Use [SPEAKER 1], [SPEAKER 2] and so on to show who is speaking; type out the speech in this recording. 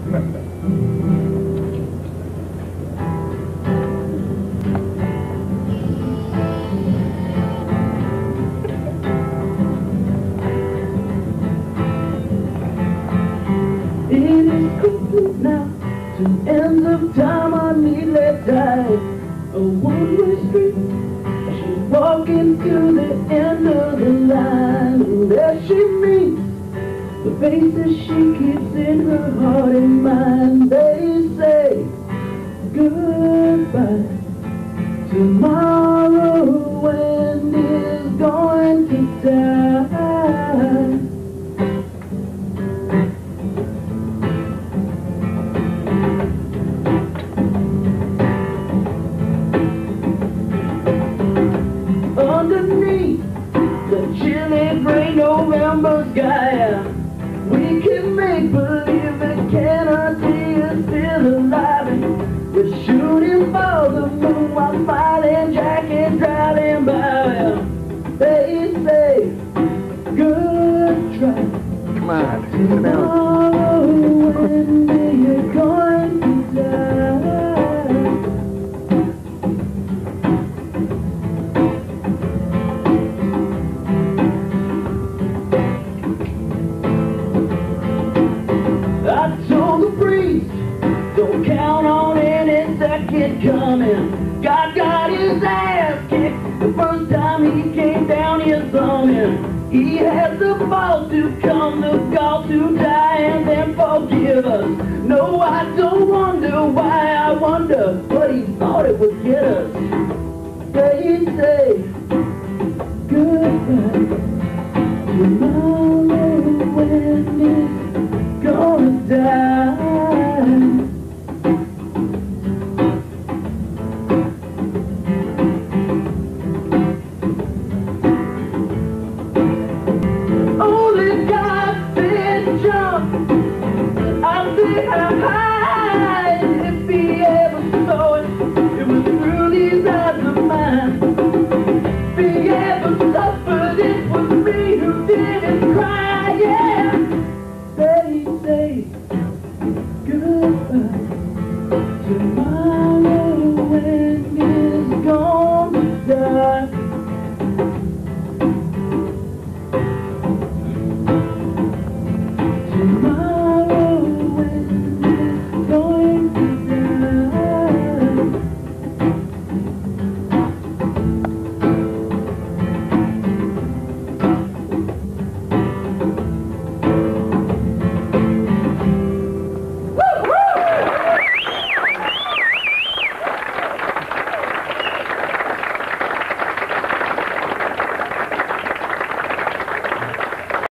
[SPEAKER 1] It is complete now, to ends of time I nearly died. A one-way street, she's walking to the end of the line. And there she meets the faces she keeps in her heart and mind. They say goodbye. Tomorrow when is going to die. Underneath the chilly gray November sky, we can make believe it cannot be us still alive. We're shooting for the moon while fighting Jack and driving by. They say good try.
[SPEAKER 2] Come on, sit down.
[SPEAKER 1] Tomorrow when you're going to die. I told the priest, don't count on any second coming. God got his ass kicked the first time he came down here thumbing. He has the balls to come, the gall to die and then forgive us. No, I don't wonder why, I wonder what he thought it would get us. They say goodbye. Tomorrow when it's gonna die.